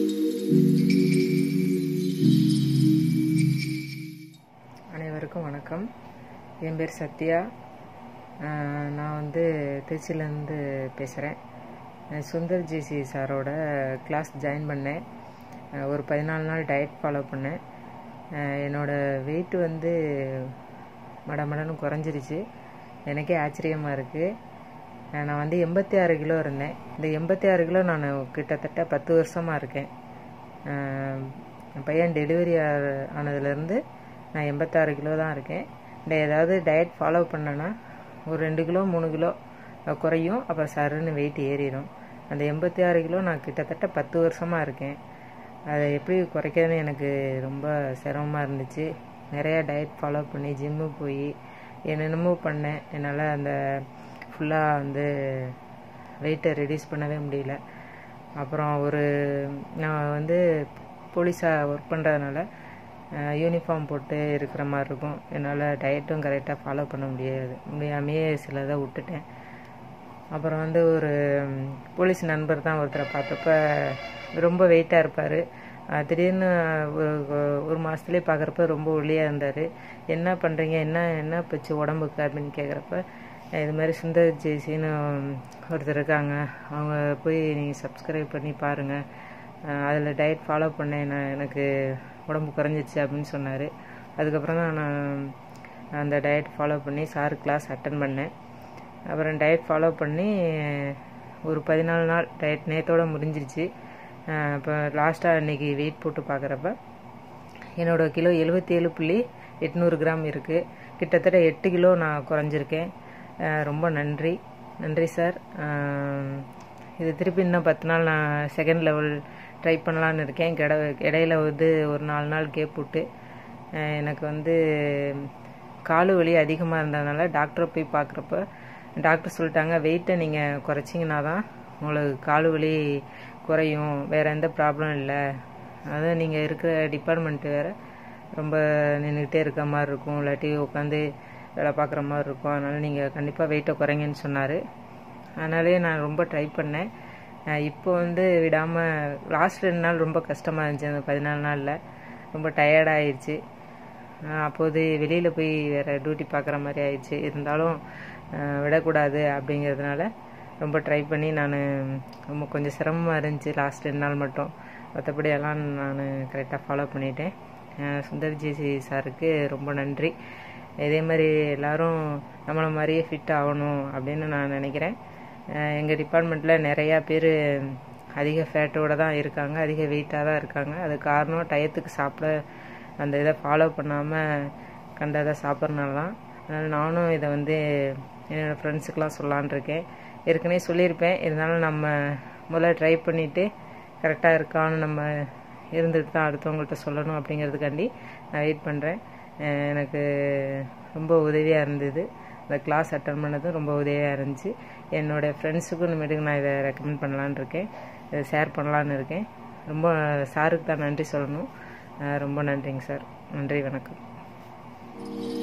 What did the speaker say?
அனைவருக்கும் வணக்கம். என் பேர் சத்யா. நான் வந்து திருச்சியிலேருந்து பேசுகிறேன். சுந்தர் ஜேசி சாரோட கிளாஸ் ஜாயின் பண்ணேன். ஒரு 14 நாள் டயட் ஃபாலோ பண்ணேன். என்னோடய வெயிட் வந்து மடமடன்னு குறைஞ்சிருச்சு. எனக்கே ஆச்சரியமாக இருக்குது. நான் வந்து 86 கிலோ இருந்தேன். இந்த 86 கிலோ நான் கிட்டத்தட்ட 10 வருஷமாக இருக்கேன். என் பையன் டெலிவரி ஆனதுலேருந்து நான் 86 கிலோ தான் இருக்கேன். இந்த ஏதாவது டயட் ஃபாலோ பண்ணேன்னா ஒரு 2 கிலோ 3 கிலோ குறையும், அப்புறம் சருன்னு வெயிட் ஏறிடும். அந்த 86 கிலோ நான் கிட்டத்தட்ட 10 வருஷமாக இருக்கேன். அதை எப்படி குறைக்கிறதுன்னு எனக்கு ரொம்ப சிரமமாக இருந்துச்சு. நிறையா டயட் ஃபாலோ பண்ணி ஜிம்மு போய் என்னென்னமோ பண்ணேன். என்னால் அந்த ஃபுல்லாக வந்து வெயிட்டை ரெடியூஸ் பண்ணவே முடியல. அப்புறம் நான் வந்து போலீஸாக ஒர்க் பண்ணுறதுனால யூனிஃபார்ம் போட்டு இருக்கிற மாதிரி இருக்கும். என்னால் டயட்டும் கரெக்டாக ஃபாலோ பண்ண முடியாமையே சிலதை விட்டுட்டேன். அப்புறம் வந்து ஒரு போலீஸ் நண்பர் தான் ஒருத்தரை பார்த்தப்ப ரொம்ப வெயிட்டாக இருப்பார். திடீர்னு ஒரு மாதத்துலேயே பார்க்குறப்ப ரொம்ப ஒல்லியாக இருந்தார். என்ன பண்ணுறீங்க, என்ன போச்சு உடம்புக்கு அப்படின்னு கேட்குறப்ப, இது மாதிரி சுந்தர் ஜேசின்னு ஒருத்தர் இருக்காங்க, அவங்க போய் நீங்கள் சப்ஸ்கிரைப் பண்ணி பாருங்கள், அதில் டயட் ஃபாலோ பண்ணேன், எனக்கு உடம்பு குறைஞ்சிச்சு அப்படின்னு சொன்னார். அதுக்கப்புறம் தான் நான் அந்த டயட் ஃபாலோ பண்ணி சார் கிளாஸ் அட்டன் பண்ணேன். அப்புறம் டயட் ஃபாலோ பண்ணி ஒரு 14 நாள் டயட் நேற்றோடு முடிஞ்சிருச்சு. இப்போ லாஸ்ட்டாக இன்றைக்கி வெயிட் போட்டு பார்க்குறப்ப என்னோடய கிலோ 77.800 கிராம் இருக்குது. கிட்டத்தட்ட 8 கிலோ நான் குறைஞ்சிருக்கேன். ரொம்ப நன்றி சார். இது திருப்பி இன்னும் 10 நாள் நான் செகண்ட் லெவல் ட்ரை பண்ணலான்னு இருக்கேன். இடையில வந்து ஒரு 4 நாள் கேப் விட்டு எனக்கு வந்து காலு வலி அதிகமாக இருந்ததுனால டாக்டரை போய் பார்க்குறப்ப டாக்டர் சொல்லிட்டாங்க, வெயிட்டை நீங்கள் குறைச்சிங்கன்னா தான் உங்களுக்கு காலு வலி குறையும், வேறு எந்த ப்ராப்ளம் இல்லை. அதான் நீங்கள் இருக்கிற டிபார்ட்மெண்ட்டு வேறு ரொம்ப நின்றுக்கிட்டே இருக்க மாதிரி இருக்கும், இல்லாட்டி உட்காந்து வேலை பார்க்குற மாதிரி இருக்கும், அதனால் நீங்கள் கண்டிப்பாக வெயிட்டை குறைங்கன்னு சொன்னார். அதனாலே நான் ரொம்ப ட்ரை பண்ணேன். இப்போ வந்து விடாமல் லாஸ்ட் 2 நாள் ரொம்ப கஷ்டமாக இருந்துச்சு. அந்த 14 நாளில் ரொம்ப டயர்டாகிடுச்சு. அப்போது வெளியில் போய் வேறு டியூட்டி பார்க்குற மாதிரி ஆயிடுச்சு. இருந்தாலும் விடக்கூடாது அப்படிங்கிறதுனால ரொம்ப ட்ரை பண்ணி நான் ரொம்ப கொஞ்சம் சிரமமாக இருந்துச்சு லாஸ்ட் 2 நாள் மட்டும். மற்றபடி எல்லாம் நான் கரெக்டாக ஃபாலோ பண்ணிட்டேன். சுந்தர் ஜேசி சாருக்கு ரொம்ப நன்றி. இதே மாதிரி எல்லோரும் நம்மளை மாதிரியே ஃபிட் ஆகணும் அப்படின்னு நான் நினைக்கிறேன். எங்கள் டிபார்ட்மெண்ட்டில் நிறையா பேர் அதிக ஃபேட்டோடு தான் இருக்காங்க, அதிக வெயிட்டாக தான் இருக்காங்க. அது காரணம் டயத்துக்கு சாப்பிட அந்த இதை ஃபாலோ பண்ணாமல் கண்டதை சாப்பிட்றனால தான். அதனால் நானும் இதை வந்து என்னோடய ஃப்ரெண்ட்ஸுக்கெலாம் சொல்லலான் இருக்கேன். ஏற்கனவே சொல்லியிருப்பேன், இருந்தாலும் நம்ம முதல்ல ட்ரை பண்ணிவிட்டு கரெக்டாக இருக்கான்னு நம்ம இருந்துட்டு தான் அடுத்தவங்கள்ட்ட சொல்லணும் அப்படிங்கிறதுக்காண்டி நான் வெயிட் பண்ணுறேன். எனக்கு ரொம்ப உதவியாக இருந்தது. இந்த கிளாஸ் அட்டன் பண்ணதும் ரொம்ப உதவியாக இருந்துச்சு. என்னோடய ஃப்ரெண்ட்ஸுக்கும் இனிமேட்டுக்கு நான் இதை ரெக்கமெண்ட் பண்ணலான்னு இருக்கேன், இதை ஷேர் பண்ணலான்னு இருக்கேன். ரொம்ப சாருக்கு தான் நன்றி சொல்லணும். ரொம்ப நன்றிங்க சார். நன்றி, வணக்கம்.